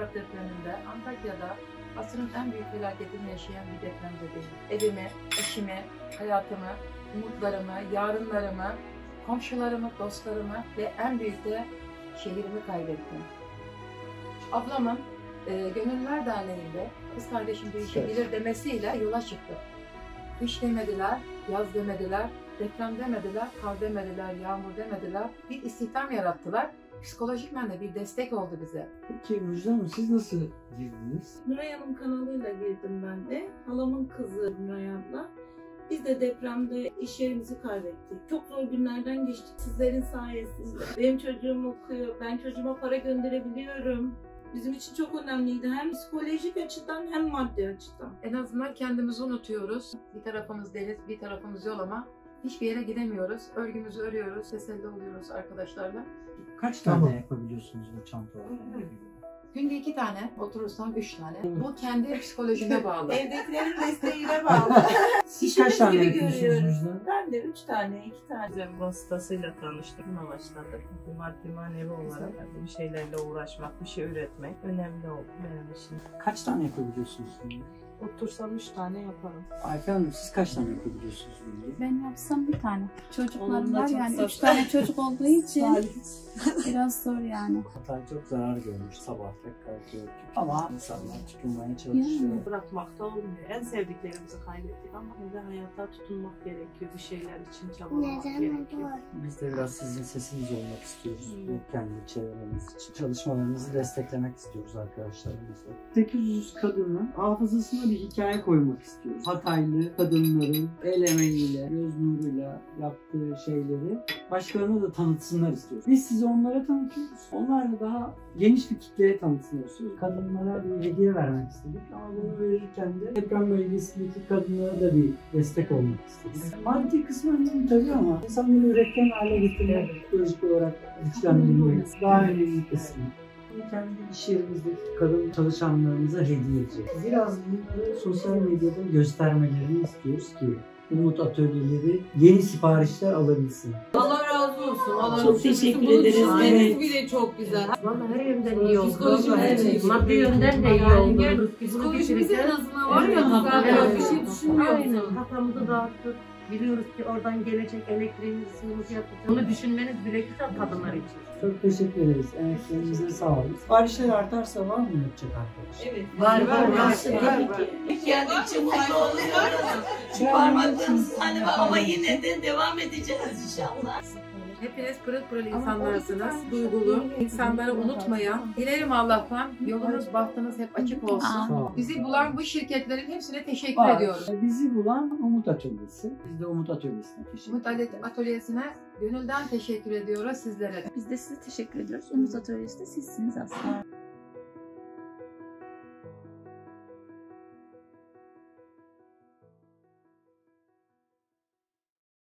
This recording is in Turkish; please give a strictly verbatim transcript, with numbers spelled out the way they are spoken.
Arap depreminde Antakya'da asrın en büyük felaketini yaşayan bir depremzedeyim. Evimi, işimi, hayatımı, umutlarımı, yarınlarımı, komşularımı, dostlarımı ve en büyük de şehrimi kaybettim. Ablamın e, Gönüllüler Derneği'nde kız kardeşim değişebilir demesiyle yola çıktık. Kış demediler, yaz demediler, deprem demediler, kar demediler, yağmur demediler. Bir istihdam yarattılar. Psikolojikmen de bir destek oldu bize. Peki Müjde Hanım, siz nasıl girdiniz? Nuray Hanım kanalıyla girdim ben de. Halamın kızı Nuray abla. Biz de depremde iş yerimizi kaybettik. Çok zor günlerden geçtik sizlerin sayesinde. Benim çocuğum okuyor, ben çocuğuma para gönderebiliyorum. Bizim için çok önemliydi. Hem psikolojik açıdan hem maddi açıdan. En azından kendimizi unutuyoruz. Bir tarafımız deniz, bir tarafımız yol ama hiçbir yere gidemiyoruz. Örgümüzü örüyoruz, teselli oluyoruz arkadaşlarla. Kaç tane Tamam. yapabiliyorsunuz bu çantalardan? Günde iki tane, oturursam üç tane. Bu kendi psikolojine bağlı. Evdekilerin desteğine bağlı. Siz kaç tane gibi yapıyorsunuz görüyoruz. Müjde Hanım? Ben de üç tane, iki tane. Bize vasıtasıyla tanıştık, buna başladık. Maddi manevi olarak bir şeylerle uğraşmak, bir şey üretmek önemli oldu benim için. Kaç tane yapabiliyorsunuz şimdi? Otursam üç tane yaparım. Ayfer Hanım, siz kaç tane yapabiliyorsunuz şimdi? Ben yapsam bir tane. Çocuklarım Onun da var çok yani zor. üç tane çocuk olduğu için biraz zor yani. Hatay çok zarar görmüş, sabah tekrar gördük. Ama insanlar tutunmaya çalışıyor. Yani. Bırakmak da olmuyor. En sevdiklerimizi kaybettik ama yine hayata tutunmak gerekiyor. Bir şeyler için çabalamak gerekiyor. Biz de biraz sizin sesiniz olmak istiyoruz. Hmm. Bu kendi çevremiz için. Çalışmalarınızı desteklemek istiyoruz arkadaşlarımızla. sekiz yüz kadının hafızasına bir hikaye koymak istiyoruz. Hataylı kadınların el emeğiyle, göz nuruyla yaptığı şeyleri başkalarına da tanıtsınlar istiyoruz. Biz sizi onlara tanıtıyoruz. Onlar da daha geniş bir kitleye tanıtsın istiyoruz. Kadınlara bir hediye vermek istedik ama bunu verirken de deprem bölgesindeki kadınlara da bir destek olmak istedik. Maddi kısmı önemli tabii ama insanları üretken hale getirmek, psikolojik olarak güçlendirmek daha önemli kısmı. Kendi iş yerimizdeki kadın çalışanlarımıza hediye edeceğiz. Biraz bunları sosyal medyada göstermelerini istiyoruz ki Umut Atölyeleri yeni siparişler alabilsin. Allah razı olsun. Allah Çok razı teşekkür olsun. ederiz. Bunu Evet. düşünmeniz bile çok güzel. Vallahi her yönden iyi oldu. Psikolojimiz Vallahi de iyi. maddi yönden de iyi oldu. Psikolojimiz en azından var Evet, ya zaten evet. bir şey düşünmüyoruz. Aynen, kafamızı dağıttık. Biliyoruz ki oradan gelecek elektriğimizi, suyumuzu yapacağız. Bunu düşünmeniz bile güzel kadınlar için. Çok teşekkür ederiz. Emeklerinize sağlık. Siparişler artarsa var mı yapacak arkadaşlar? Evet. Var, var, var. var, var. Geldikçe mutlu oluyoruz. Çıkarmadığımız hani ama yine de devam edeceğiz inşallah. Hepiniz pırıl pırıl insanlarsınız, duygulu, insanları unutmayan. Dilerim Allah'tan yolunuz, bahtınız hep açık olsun. Sağ olun. Bizi bulan bu şirketlerin hepsine teşekkür Var. ediyoruz. Bizi bulan Umut Atölyesi. Biz de Umut Atölyesi'ne teşekkür Umut ederiz. Atölyesi'ne gönülden teşekkür ediyoruz sizlere. Biz de size teşekkür ediyoruz. Umut Atölyesi de sizsiniz aslında.